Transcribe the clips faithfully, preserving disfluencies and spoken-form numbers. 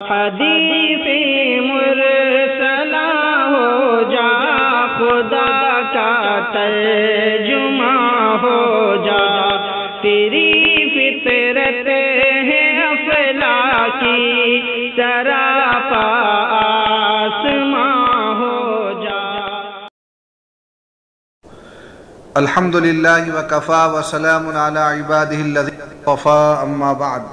حدیث مرسلہ ہو جا، خدا کا ترجمہ ہو جا، تیری فطرت ہے افلاکی سراپا آسماں ہو جا۔ الحمدللہ وکفا وسلام علی عبادہ الذین اصطفی، اما بعد۔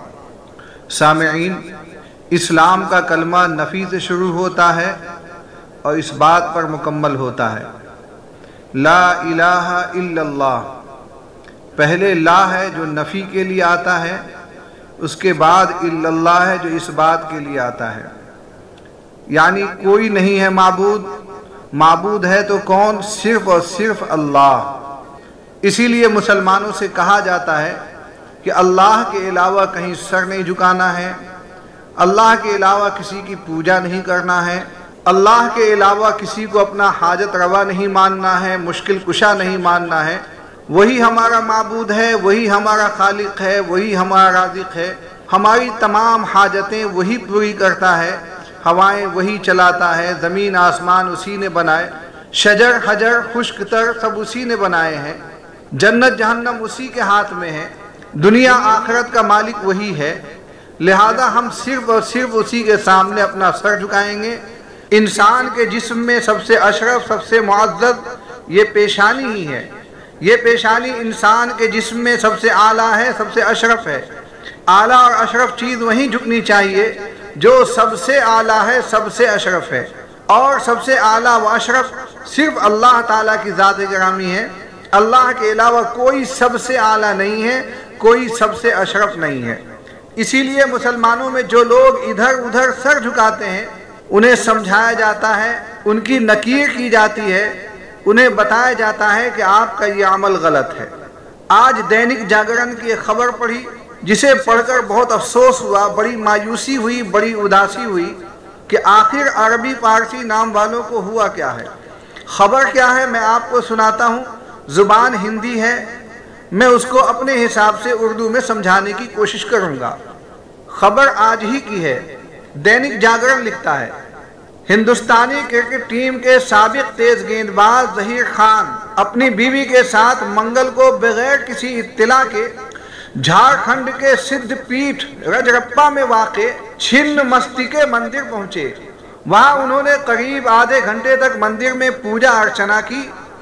سامعین، اسلام کا کلمہ نفی سے شروع ہوتا ہے اور اس بات پر مکمل ہوتا ہے، لا الہ الا اللہ۔ پہلے لا ہے جو نفی کے لیے آتا ہے، اس کے بعد الا اللہ ہے جو اس بات کے لیے آتا ہے، یعنی کوئی نہیں ہے معبود۔ معبود ہے تو کون؟ صرف اور صرف اللہ۔ اسی لیے مسلمانوں سے کہا جاتا ہے کہ اللہ کے علاوہ کہیں سر نہیں جھکانا ہے، اللہ کے علاوہ کسی کی پوجا نہیں کرنا ہے، اللہ کے علاوہ کسی کو اپنا حاجت روا نہیں ماننا ہے، مشکل کشا نہیں ماننا ہے۔ وہی ہمارا معبود ہے، وہی ہمارا خالق ہے، وہی ہمارا رازق ہے۔ ہماری تمام حاجتیں وہی پوری کرتا ہے، ہوائیں وہی چلاتا ہے، زمین آسمان اسی نے بنائے، شجر حجر خشک تر سب اسی نے بنائے ہیں، جنت جہنم اسی کے ہاتھ میں ہے، دنیا آخرت کا مالک وہی ہے۔ لہذا ہم صرف اور صرف اسی کے سامنے اپنا سر جھکائیں گے۔ انسان کے جسم میں سب سے اشرف، سب سے معزز یہ پیشانی ہی ہے۔ یہ پیشانی انسان کے جسم میں سب سے اعلیٰ ہے، سب سے اشرف ہے۔ اعلیٰ اور اشرف چیز وہیں جھکنی چاہیے جو سب سے اعلیٰ ہے، سب سے اشرف ہے، اور سب سے اعلیٰ و اشرف صرف اللہ تعالیٰ کی ذات گرامی ہے۔ اللہ کے علاوہ کوئی سب سے اعلیٰ نہیں ہے، کوئی سب سے اشرف نہیں ہے۔ اسی لیے مسلمانوں میں جو لوگ ادھر ادھر سر جھکاتے ہیں، انہیں سمجھایا جاتا ہے، ان کی نکیر کی جاتی ہے، انہیں بتایا جاتا ہے کہ آپ کا یہ عمل غلط ہے۔ آج دینک جاگرن کی ایک خبر پڑھی جسے پڑھ کر بہت افسوس ہوا، بڑی مایوسی ہوئی، بڑی اداسی ہوئی کہ آخر عربی فارسی نام والوں کو ہوا کیا ہے۔ خبر کیا ہے میں آپ کو سناتا ہوں۔ زبان ہندی ہے، میں اس کو اپنے حساب سے اردو میں سمجھانے کی کوشش کروں گا۔ خبر آج ہی کی ہے۔ دینک جاگرن لکھتا ہے، ہندوستانی کرکٹ ٹیم کے سابق تیز گیند باز ظہیر خان اپنی بیوی کے ساتھ منگل کو بغیر کسی اطلاع کے جھارکھنڈ کے سدھ پیٹھ رجرپا میں واقع چھن مستکے مندر پہنچے۔ وہاں انہوں نے قریب آدھے گھنٹے تک مندر میں پوجا ارچنا کی۔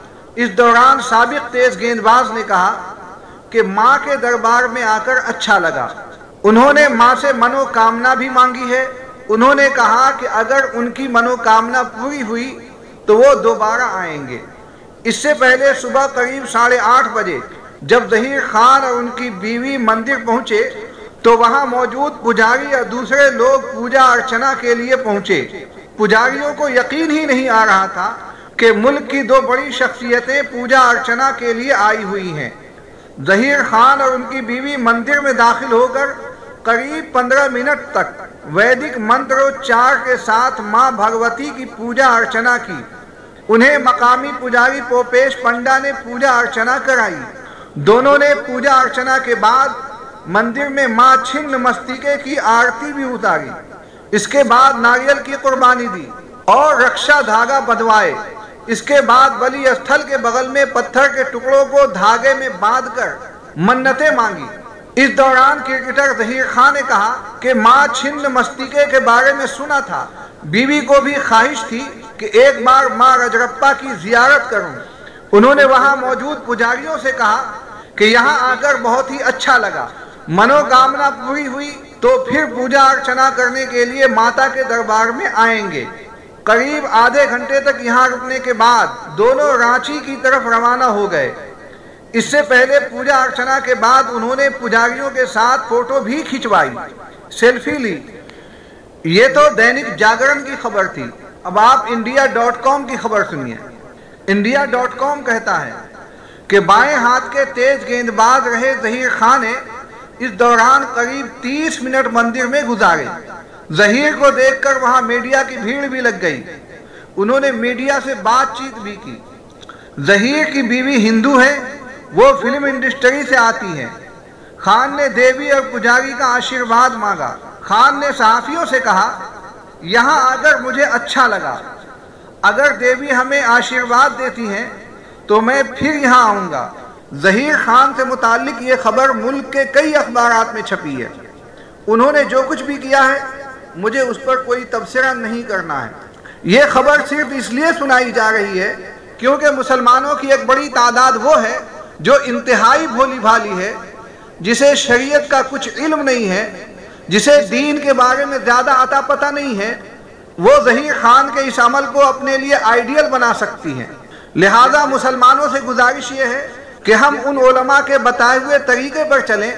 اس دوران سابق تیز گیند باز نے کہا کہ ماں کے دربار میں آ کر اچھا لگا۔ انہوں نے ماں سے منو کامنا بھی مانگی ہے۔ انہوں نے کہا کہ اگر ان کی منو کامنا پوری ہوئی تو وہ دوبارہ آئیں گے۔ اس سے پہلے صبح قریب ساڑھے آٹھ بجے جب ظہیر خان اور ان کی بیوی مندر پہنچے تو وہاں موجود پجاری اور دوسرے لوگ پوجا ارچنا کے لیے پہنچے۔ پجاریوں کو یقین ہی نہیں آ رہا تھا کہ ملک کی دو بڑی شخصیتیں پوجا ارچنا کے لیے آئی ہوئی ہیں۔ ظہیر خان اور ان کی بیوی مندر میں داخل ہو کر قریب پندرہ منٹ تک ویدک منتروچار کے ساتھ ماں بھگوتی کی پوجا ارچنا کی۔ انہیں مقامی پجاری پوپیش پنڈا نے پوجا ارچنا کرائی۔ دونوں نے پوجا ارچنا کے بعد مندر میں ماں چھن مستکے کی آرتی بھی اتاری۔ اس کے بعد ناریل کی قربانی دی اور رکشا دھاگا بدھوائے۔ اس کے بعد بلی استھل کے بغل میں پتھر کے ٹکڑوں کو دھاگے میں باندھ کر منتیں مانگی۔ اس دوران کرکٹر ظہیر خان نے کہا کہ ماں چھن مستکے کے بارے میں سنا تھا، بیوی کو بھی خواہش تھی کہ ایک بار ماں رجرپا کی زیارت کروں۔ انہوں نے وہاں موجود پجاریوں سے کہا کہ یہاں آ کر بہت ہی اچھا لگا، منو کامنا پوری ہوئی تو پھر پوجا ارچنا کرنے کے لیے ماتا کے دربار میں آئیں گے۔ قریب آدھے گھنٹے تک یہاں رکنے کے بعد دونوں رانچی کی طرف روانہ ہو گئے۔ اس سے پہلے پوجا ارچنا کے بعد انہوں نے پجاریوں کے ساتھ فوٹو بھی کھنچوائی، سیلفی لی۔ یہ تو دینک جاگرن کی خبر تھی۔ اب آپ انڈیا ڈاٹ کام کی خبر سنیے۔ انڈیا ڈاٹ کام کہتا ہے کہ بائیں ہاتھ کے تیز گیند باز رہے ظہیر خان نے اس دوران قریب تیس منٹ مندر میں گزارے۔ ظہیر کو دیکھ کر وہاں میڈیا کی بھیڑ بھی لگ گئی۔ انہوں نے میڈیا سے بات چیت بھی کی۔ ظہیر کی بیوی ہندو ہے، وہ فلم انڈسٹری سے آتی ہے۔ خان نے دیوی اور پجاری کا آشیرواد مانگا۔ خان نے صحافیوں سے کہا یہاں آگر مجھے اچھا لگا، اگر دیوی ہمیں آشیرواد دیتی ہیں تو میں پھر یہاں آؤں گا۔ ظہیر خان سے متعلق یہ خبر ملک کے کئی اخبارات میں چھپی ہے۔ انہوں نے جو کچھ بھی کیا ہے مجھے اس پر کوئی تبصرہ نہیں کرنا ہے۔ یہ خبر صرف اس لیے سنائی جا رہی ہے کیونکہ مسلمانوں کی ایک بڑی تعداد وہ ہے جو انتہائی بھولی بھالی ہے، جسے شریعت کا کچھ علم نہیں ہے، جسے دین کے بارے میں زیادہ عطا پتہ نہیں ہے، وہ ظہیر خان کے اس عمل کو اپنے لیے آئیڈیل بنا سکتی ہیں۔ لہذا مسلمانوں سے گزارش یہ ہے کہ ہم ان علماء کے بتائے ہوئے طریقے پر چلیں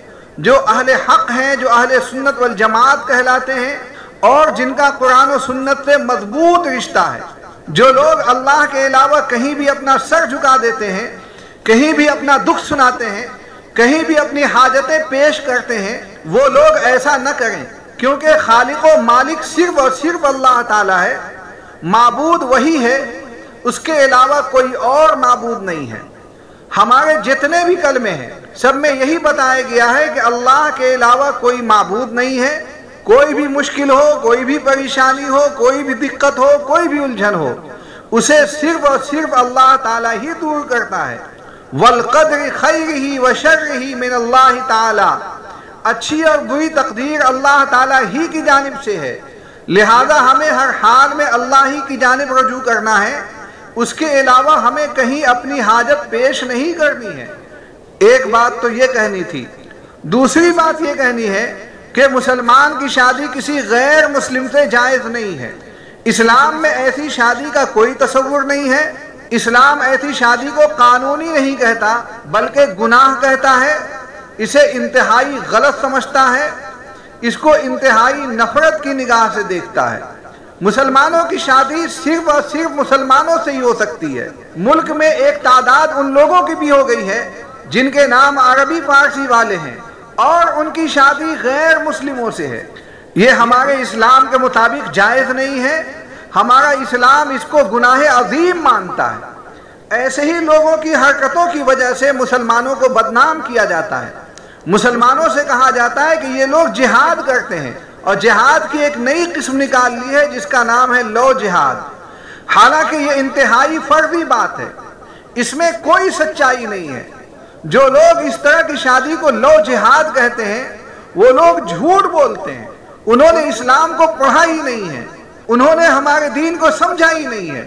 جو اہل حق ہیں، جو اہل سنت والجماعت کہلاتے ہیں اور جن کا قرآن و سنت سے مضبوط رشتہ ہے۔ جو لوگ اللہ کے علاوہ کہیں بھی اپنا سر جھکا دیتے ہیں، کہیں بھی اپنا دکھ سناتے ہیں، کہیں بھی اپنی حاجتیں پیش کرتے ہیں، وہ لوگ ایسا نہ کریں، کیونکہ خالق و مالک صرف اور صرف اللہ تعالیٰ ہے، معبود وہی ہے، اس کے علاوہ کوئی اور معبود نہیں ہے۔ ہمارے جتنے بھی کلمے ہیں سب میں یہی بتایا گیا ہے کہ اللہ کے علاوہ کوئی معبود نہیں ہے۔ کوئی بھی مشکل ہو، کوئی بھی پریشانی ہو، کوئی بھی دقت ہو، کوئی بھی الجھن ہو، اسے صرف اور صرف اللہ تعالیٰ ہی دور کرتا ہے۔ وَالْقَدْرِ خَيْرِهِ وَشَرِّهِ مِنَ اللَّهِ تعالیٰ، اچھی اور بری تقدیر اللہ تعالیٰ ہی کی جانب سے ہے، لہذا ہمیں ہر حال میں اللہ ہی کی جانب رجوع کرنا ہے، اس کے علاوہ ہمیں کہیں اپنی حاجت پیش نہیں کرنی ہے۔ ایک بات تو یہ کہنی تھی۔ دوسری بات یہ کہنی ہے کہ مسلمان کی شادی کسی غیر مسلم سے جائز نہیں ہے۔ اسلام میں ایسی شادی کا کوئی تصور نہیں ہے۔ اسلام ایسی شادی کو قانونی نہیں کہتا بلکہ گناہ کہتا ہے، اسے انتہائی غلط سمجھتا ہے، اس کو انتہائی نفرت کی نگاہ سے دیکھتا ہے۔ مسلمانوں کی شادی صرف اور صرف مسلمانوں سے ہی ہو سکتی ہے۔ ملک میں ایک تعداد ان لوگوں کی بھی ہو گئی ہے جن کے نام عربی فارسی والے ہیں اور ان کی شادی غیر مسلموں سے ہے۔ یہ ہمارے اسلام کے مطابق جائز نہیں ہے۔ ہمارا اسلام اس کو گناہ عظیم مانتا ہے۔ ایسے ہی لوگوں کی حرکتوں کی وجہ سے مسلمانوں کو بدنام کیا جاتا ہے۔ مسلمانوں سے کہا جاتا ہے کہ یہ لوگ جہاد کرتے ہیں، اور جہاد کی ایک نئی قسم نکال لی ہے جس کا نام ہے لو جہاد۔ حالانکہ یہ انتہائی فرضی بات ہے، اس میں کوئی سچائی نہیں ہے۔ جو لوگ اس طرح کی شادی کو لو جہاد کہتے ہیں وہ لوگ جھوٹ بولتے ہیں۔ انہوں نے اسلام کو پڑھا ہی نہیں ہے، انہوں نے ہمارے دین کو سمجھا ہی نہیں ہے۔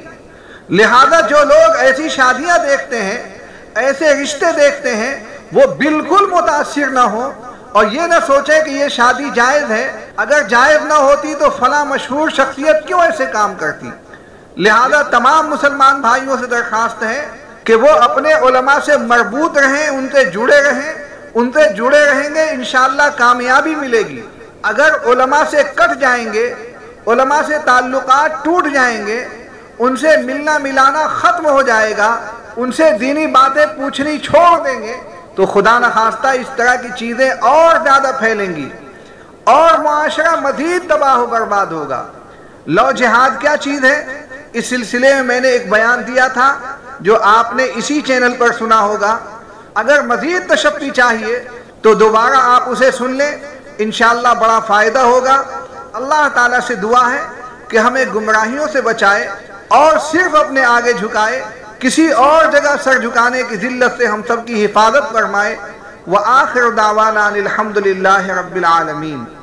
لہذا جو لوگ ایسی شادیاں دیکھتے ہیں، ایسے رشتے دیکھتے ہیں، وہ بالکل متاثر نہ ہوں اور یہ نہ سوچے کہ یہ شادی جائز ہے۔ اگر جائز نہ ہوتی تو فلاں مشہور شخصیت کیوں ایسے کام کرتی۔ لہذا تمام مسلمان بھائیوں سے درخواست ہے کہ وہ اپنے علماء سے مربوط رہیں، ان سے جڑے رہیں، ان سے جڑے رہیں گے انشاءاللہ کامیابی ملے گی۔ اگر علماء سے کٹ جائیں گے، علماء سے تعلقات ٹوٹ جائیں گے، ان سے ملنا ملانا ختم ہو جائے گا، ان سے دینی باتیں پوچھنی چھوڑ دیں گے، تو خدا نخواستہ اس طرح کی چیزیں اور زیادہ پھیلیں گی اور معاشرہ مزید تباہ و برباد ہوگا۔ لو جہاد کیا چیز ہے، اس سلسلے میں میں نے ایک بیان دیا تھا جو آپ نے اسی چینل پر سنا ہوگا۔ اگر مزید تشفی چاہیے تو دوبارہ آپ اسے سن لیں، انشاءاللہ بڑا فائدہ ہوگا۔ اللہ تعالیٰ سے دعا ہے کہ ہمیں گمراہیوں سے بچائے اور صرف اپنے آگے جھکائے، کسی اور جگہ سر جھکانے کی ذلت سے ہم سب کی حفاظت فرمائے۔ وآخر دعوانا الحمد للہ رب العالمین۔